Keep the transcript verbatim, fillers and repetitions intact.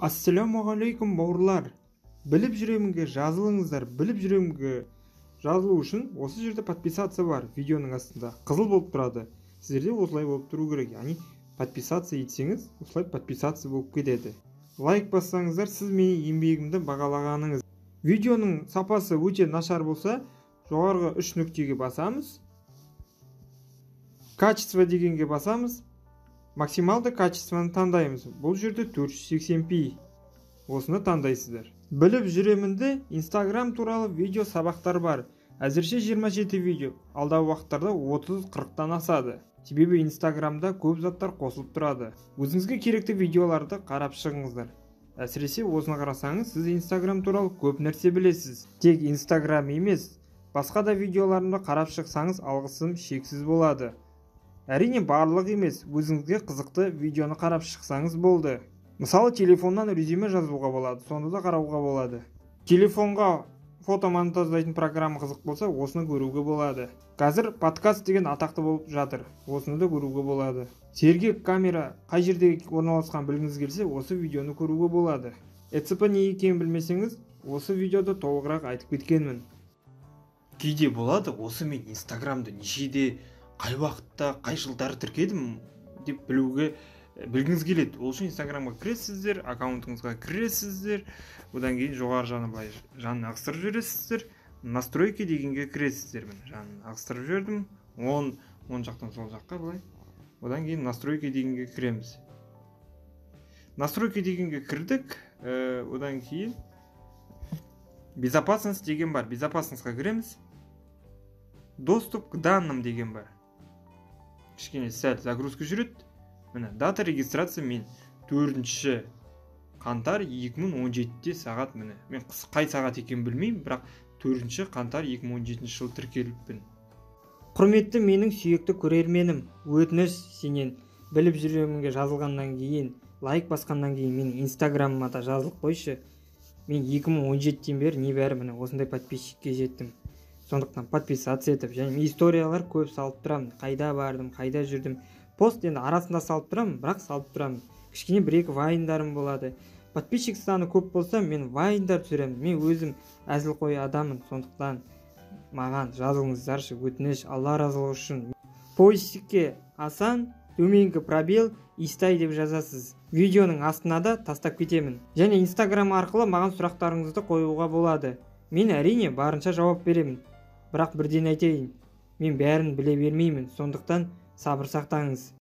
Ассалаумағалейкум бауырлар. Біліп жүремінге жазылыңыздар. Біліп жүремінге жазылу үшін осы жерде подписаться бар, видеоның астында қызыл болып тұрады. Сіздерде осылай болып тұру керек, яғни подписаться етсеңіз, осылай подписаться болып кетеді. Лайк бассаңыздар, сіз менің еңбегімді бағалағаныңыз. Видеоның сапасы өте нашар болса, жоғарғы үш нүктеге басамыз, качество дегенге басамыз, максималды качествоны таңдаймыз. Бұл жерде төрт жүз сексен пи. Осыны таңдайсыздар. Біліп жүремінде Instagram туралы видео сабақтар бар. Әзірше жиырма жеті видео, алдағы уақыттарда отыз қырықтан асады. Себебі Instagramда көп заттар қосылып тұрады. Өзіңізге керекті видеоларды қарап шығыңыздар. Әсіресе осыны қарасаңыз, сіз Instagram туралы көп нәрсе білесіз. Тек Instagram емес, басқа да видеоларымды қарап шықсаңыз, алғысым шексіз болады. Әрине барлық емес, өзіңізге қызықты видеоны қарап шықсаңыз болды. Мысалы, телефоннан резюме жазуға болады, сонда да қарауға болады. Телефонға фото монтаждайтын программа қызық болса, осыны көруге болады. Қазір подкаст деген атақты болып жатыр, осыны да көруге болады. Сергек камера қай жерде орналасқан білгіңіз келсе, осы видеоны көруге болады. ЭЦП не екенін білмесеңіз, осы видеода толығырақ айтып кеткенмін. Кейде болады, осы мен Инстаграмды нешеде, қай уақытта, қай жылдары тіркедім деп білуге білгіңіз келеді. Ол үшін Инстаграмға кіресіздер, аккаунтыңызға кіресіздер, одан кейін жоғары жаны былай жанын ағыстырып жібересіздер, настройки дегенге кіресіздер. Мен жанын ағыстырып жібердім, он он жақтан сол жаққа былай. Одан кейін настройки дегенге кіреміз. Настройки дегенге кірдік, одан кейін безопасность деген бар. Безопасностьқа кіреміз. Доступ к данным деген бар. Кішкене сәл загрузка жүреді. Міне, дата регистрация мен төртінші қаңтар екі мың он жетіде сағат, міне. Мен қай сағат екенін білмеймін, бірақ төртінші қаңтар екі мың он жетінші жыл тіркеліппін. Құрметті менің сүйекті көрерменім, өтініш сенен біліп жүремінге жазылғаннан кейін, лайк басқаннан кейін менің Инстаграмыма да жазылып қойшы. Мен екі мың он жетіден бері небәрі міне осындай подписчикке жеттім. Сондықтан подписаться етіп, және историялар көп салып тұрамын. Қайда бардым, қайда жүрдім. Пост енді арасында салып тұрамын, бірақ салып тұрамын. Кішкене бір-екі вайндарым болады. Подписчик саны көп болса, мен вайндар түсіремін. Мен өзім әзілқой адамын, сондықтан маған жазылыңыздаршы, өтініш, Алла разылығы үшін. Поисикке асан, төменгі пробел, истай деп жазасыз. Видеоның астына да тастап кетемін. Және Инстаграм арқылы маған сұрақтарыңызды қоюға болады. Мен әрине барынша жауап беремін. Бірақ бірден айтайын, мен бәрін біле бермеймін, сондықтан сабыр сақтаңыз.